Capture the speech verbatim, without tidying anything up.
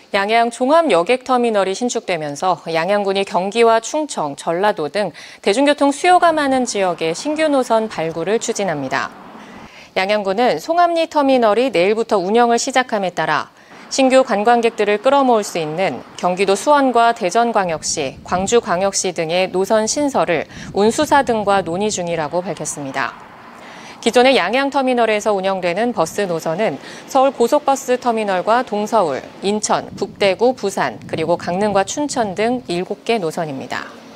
양양 종합여객터미널이 신축되면서 양양군이 경기와 충청, 전라도 등 대중교통 수요가 많은 지역에 신규 노선 발굴을 추진합니다. 양양군은 송암리 터미널이 내일부터 운영을 시작함에 따라 신규 관광객들을 끌어모을 수 있는 경기도 수원과 대전광역시, 광주광역시 등의 노선 신설을 운수사 등과 논의 중이라고 밝혔습니다. 기존의 양양터미널에서 운영되는 버스 노선은 서울 고속버스 터미널과 동서울, 인천, 북대구, 부산, 그리고 강릉과 춘천 등 일곱 개 노선입니다.